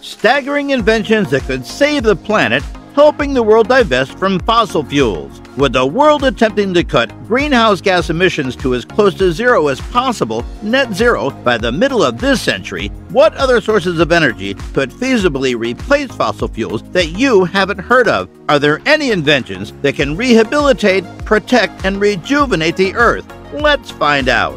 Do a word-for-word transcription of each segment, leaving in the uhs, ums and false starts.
Staggering inventions that could save the planet, helping the world divest from fossil fuels. With the world attempting to cut greenhouse gas emissions to as close to zero as possible, net zero, by the middle of this century, what other sources of energy could feasibly replace fossil fuels that you haven't heard of? Are there any inventions that can rehabilitate, protect, and rejuvenate the Earth? Let's find out.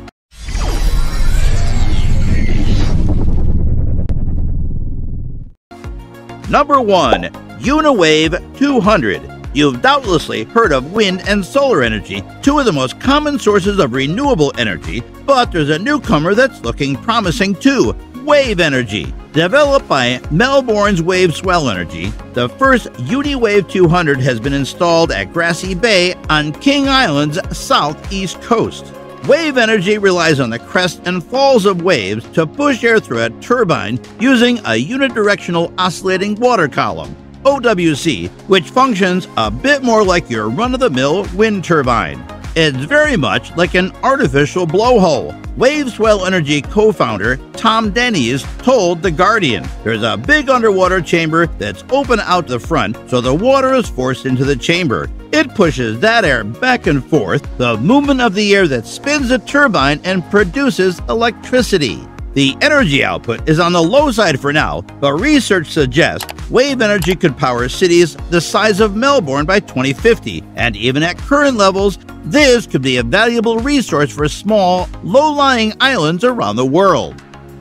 Number one. Uniwave two hundred. You've doubtlessly heard of wind and solar energy, two of the most common sources of renewable energy, but there's a newcomer that's looking promising too, wave energy. Developed by Melbourne's Wave Swell Energy, the first Uniwave two hundred has been installed at Grassy Bay on King Island's southeast coast. Wave energy relies on the crest and falls of waves to push air through a turbine using a unidirectional oscillating water column, O W C, which functions a bit more like your run-of-the-mill wind turbine. It's very much like an artificial blowhole. Wave Swell Energy co-founder Tom Denny's told The Guardian, "There's a big underwater chamber that's open out the front, so the water is forced into the chamber. It pushes that air back and forth, the movement of the air that spins the turbine and produces electricity." The energy output is on the low side for now, but research suggests wave energy could power cities the size of Melbourne by twenty fifty, and even at current levels, this could be a valuable resource for small, low-lying islands around the world.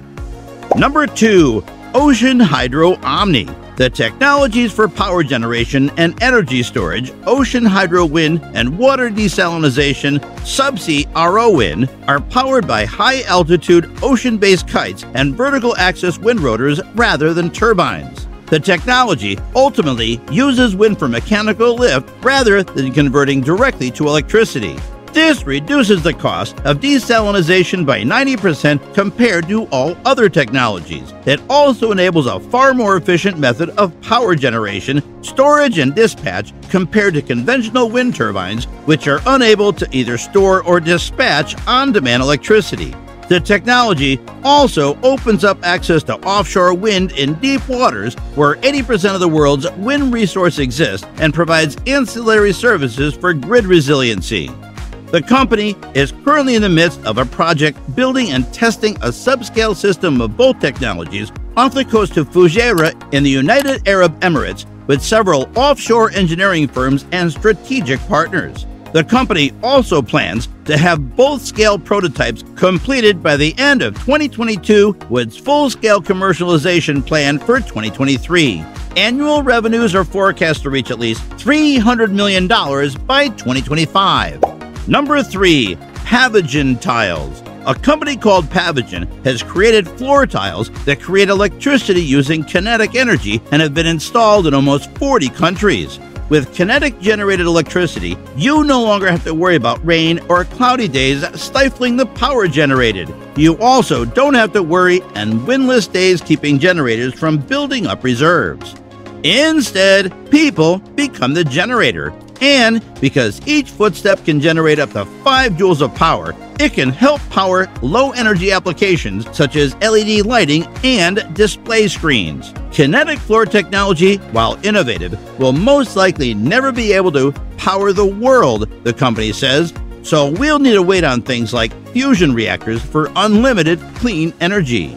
Number two. OceanHydro Omni. The technologies for power generation and energy storage, OceanHydro wind and water desalination, subsea R O wind, are powered by high-altitude ocean-based kites and vertical axis wind rotors rather than turbines. The technology ultimately uses wind for mechanical lift rather than converting directly to electricity. This reduces the cost of desalination by ninety percent compared to all other technologies. It also enables a far more efficient method of power generation, storage, and dispatch compared to conventional wind turbines, which are unable to either store or dispatch on-demand electricity. The technology also opens up access to offshore wind in deep waters where eighty percent of the world's wind resource exists and provides ancillary services for grid resiliency. The company is currently in the midst of a project building and testing a subscale system of both technologies off the coast of Fujairah in the United Arab Emirates with several offshore engineering firms and strategic partners. The company also plans to have both scale prototypes completed by the end of twenty twenty-two with full-scale commercialization planned for twenty twenty-three. Annual revenues are forecast to reach at least three hundred million dollars by twenty twenty-five. Number three. Pavegen Tiles. A company called Pavegen has created floor tiles that create electricity using kinetic energy and have been installed in almost forty countries. With kinetic-generated electricity, you no longer have to worry about rain or cloudy days stifling the power generated. You also don't have to worry and windless days keeping generators from building up reserves. Instead, people become the generator. And because each footstep can generate up to five joules of power, it can help power low-energy applications such as L E D lighting and display screens. Kinetic floor technology, while innovative, will most likely never be able to power the world, the company says, so we'll need to wait on things like fusion reactors for unlimited clean energy.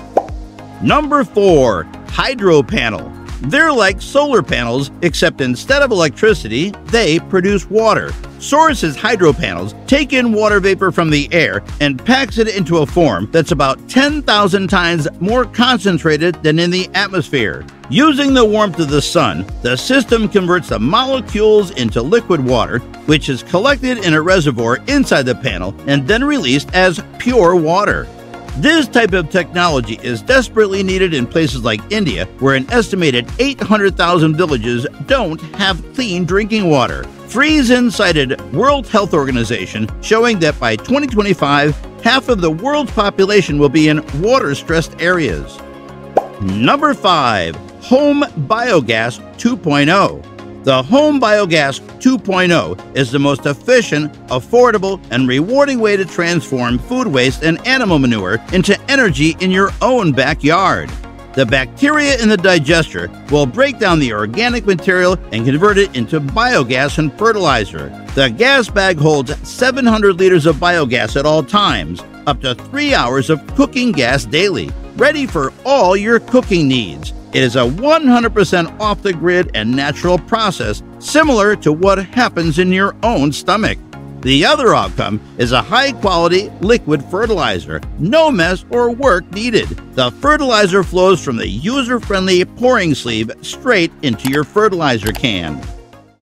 Number four. Hydropanel. They're like solar panels, except instead of electricity, they produce water. Source's hydropanels take in water vapor from the air and packs it into a form that's about ten thousand times more concentrated than in the atmosphere. Using the warmth of the sun, the system converts the molecules into liquid water, which is collected in a reservoir inside the panel and then released as pure water. This type of technology is desperately needed in places like India, where an estimated eight hundred thousand villages don't have clean drinking water. Friesen cited World Health Organization showing that by twenty twenty-five, half of the world's population will be in water-stressed areas. Number five. HomeBiogas two point oh. The HomeBiogas two point oh is the most efficient, affordable, and rewarding way to transform food waste and animal manure into energy in your own backyard. The bacteria in the digester will break down the organic material and convert it into biogas and fertilizer. The gas bag holds seven hundred liters of biogas at all times, up to three hours of cooking gas daily, ready for all your cooking needs. It is a one hundred percent off-the-grid and natural process, similar to what happens in your own stomach. The other outcome is a high-quality liquid fertilizer. No mess or work needed. The fertilizer flows from the user-friendly pouring sleeve straight into your fertilizer can.